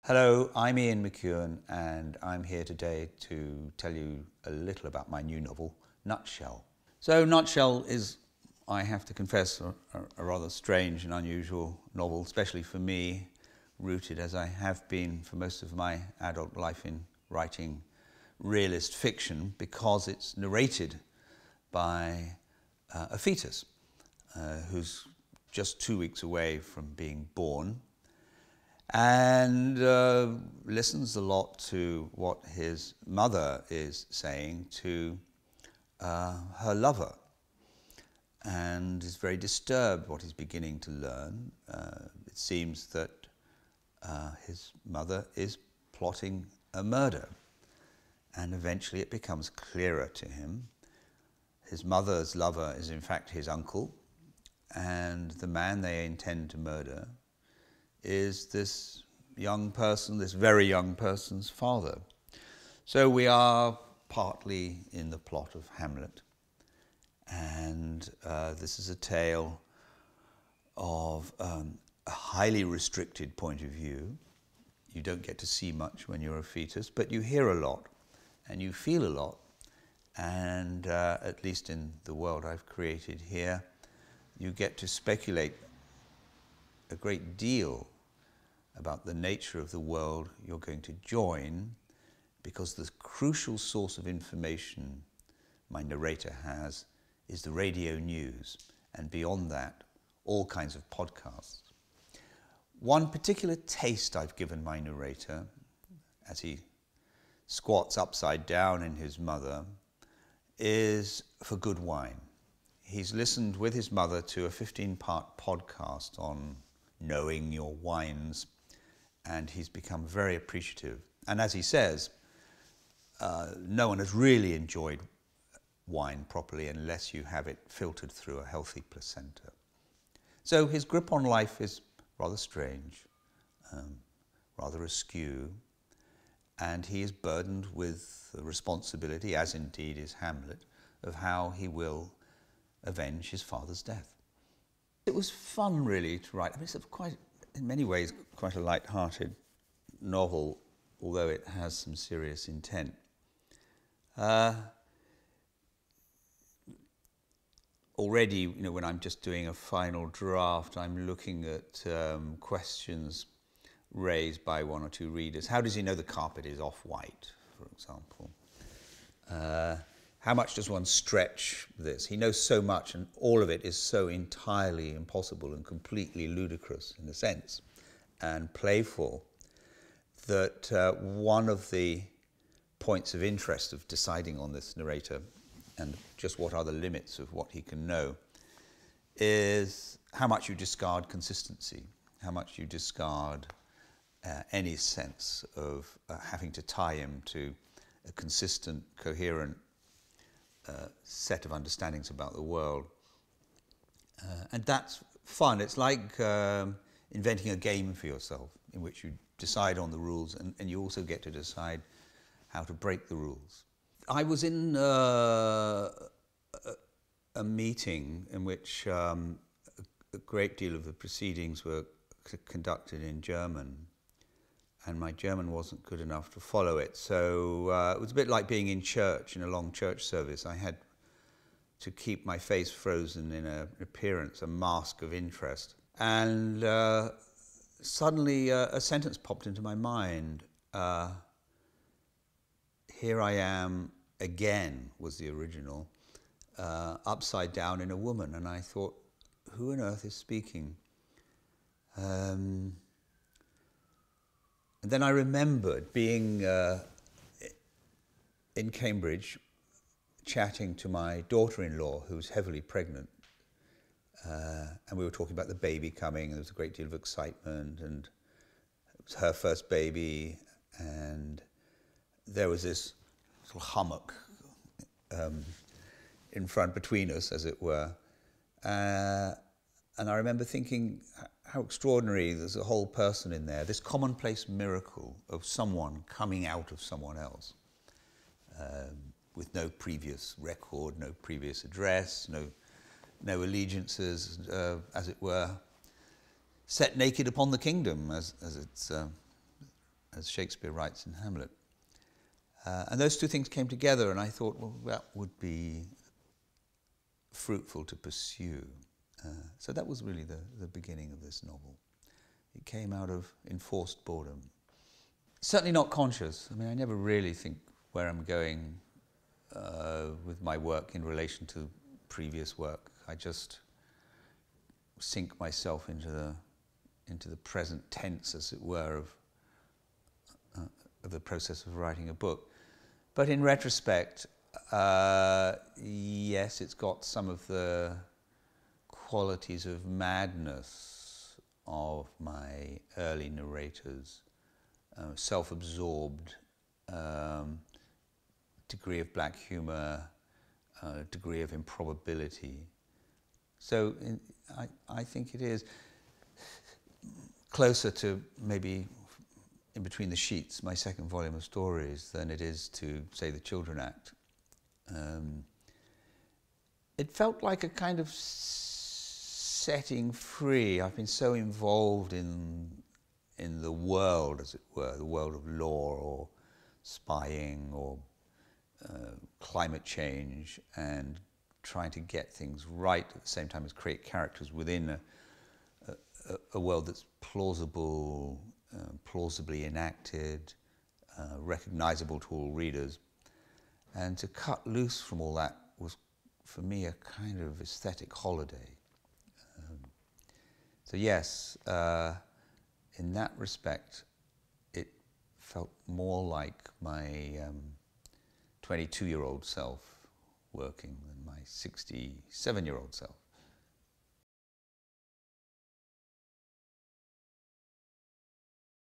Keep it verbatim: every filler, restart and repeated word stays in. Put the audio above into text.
Hello, I'm Ian McEwan, and I'm here today to tell you a little about my new novel, Nutshell. So Nutshell is, I have to confess, a, a rather strange and unusual novel, especially for me, rooted as I have been for most of my adult life in writing realist fiction, because it's narrated by uh, a fetus uh, who's just two weeks away from being born, and uh, listens a lot to what his mother is saying to uh, her lover, and is very disturbed what he's beginning to learn. Uh, it seems that uh, his mother is plotting a murder, and eventually it becomes clearer to him. His mother's lover is in fact his uncle, and the man they intend to murder is this young person, this very young person's father. So we are partly in the plot of Hamlet, and uh, this is a tale of um, a highly restricted point of view. You don't get to see much when you're a fetus, but you hear a lot and you feel a lot, and uh, at least in the world I've created here, you get to speculate a great deal about the nature of the world you're going to join, because the crucial source of information my narrator has is the radio news, and beyond that, all kinds of podcasts. One particular taste I've given my narrator, as he squats upside down in his mother, is for good wine. He's listened with his mother to a fifteen-part podcast on knowing your wines, and he's become very appreciative. And as he says, uh, no one has really enjoyed wine properly unless you have it filtered through a healthy placenta. So his grip on life is rather strange, um, rather askew, and he is burdened with the responsibility, as indeed is Hamlet, of how he will avenge his father's death. It was fun, really, to write. I mean, it's quite, in many ways, quite a light-hearted novel, although it has some serious intent. Uh, already, you know, when I'm just doing a final draft, I'm looking at um, questions raised by one or two readers. How does he know the carpet is off-white, for example? Uh, how much does one stretch this? He knows so much, and all of it is so entirely impossible and completely ludicrous, in a sense, and playful, that uh, one of the points of interest of deciding on this narrator and just what are the limits of what he can know is how much you discard consistency, how much you discard uh, any sense of uh, having to tie him to a consistent, coherent uh, set of understandings about the world. Uh, and that's fun. It's like um, inventing a game for yourself in which you decide on the rules, and, and you also get to decide how to break the rules. I was in uh, a, a meeting in which um, a, a great deal of the proceedings were c conducted in German, and my German wasn't good enough to follow it. So uh, it was a bit like being in church, in a long church service. I had to keep my face frozen in a, an appearance, a mask of interest. And uh, suddenly uh, a sentence popped into my mind. Uh, Here I am again, was the original, uh, upside down in a woman. And I thought, who on earth is speaking? Um, and then I remembered being uh, in Cambridge, chatting to my daughter-in-law, who's heavily pregnant. Uh, and we were talking about the baby coming, and there was a great deal of excitement, and it was her first baby, and there was this sort of hummock um, in front between us, as it were. Uh, and I remember thinking how extraordinary, there's a whole person in there, this commonplace miracle of someone coming out of someone else, um, with no previous record, no previous address, no, no allegiances, uh, as it were, set naked upon the kingdom, as, as it's uh, as Shakespeare writes in Hamlet. Uh, and those two things came together, and I thought, well, that would be fruitful to pursue. Uh, so that was really the, the beginning of this novel. It came out of enforced boredom. Certainly not conscious. I mean, I never really think where I'm going uh, with my work in relation to previous work. I just sink myself into the into the present tense, as it were, of uh, of the process of writing a book. But in retrospect, uh, yes, it's got some of the qualities of madness of my early narrators, uh, self-absorbed, um, degree of black humor, uh, degree of improbability. So in, I, I think it is closer to maybe In Between the Sheets, my second volume of stories, than it is to, say, The Children Act. Um, it felt like a kind of setting free. I've been so involved in, in the world, as it were, the world of law or spying or uh, climate change, and trying to get things right at the same time as create characters within a, a, a world that's plausible, uh, plausibly enacted, uh, recognizable to all readers. And to cut loose from all that was, for me, a kind of aesthetic holiday. Um, so yes, uh, in that respect, it felt more like my um, twenty-two-year-old self working than my sixty-seven-year-old self.